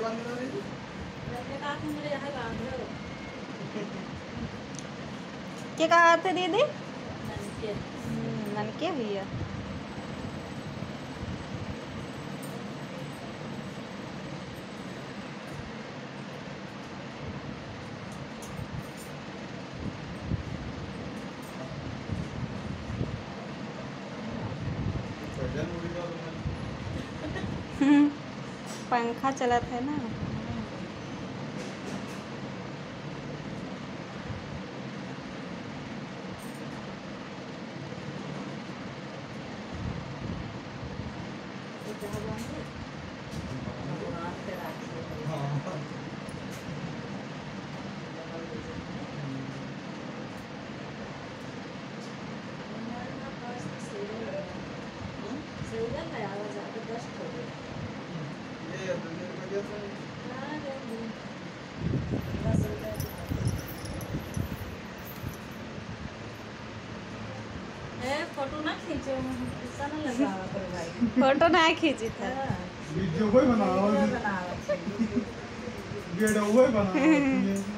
क्या कहा थे दीदी? ननके भैया पंखा चला था ना। फोटो ना खींचे, फोटो ना खींची था, वीडियो कोई बनाओ, वीडियो कोई बनाओ।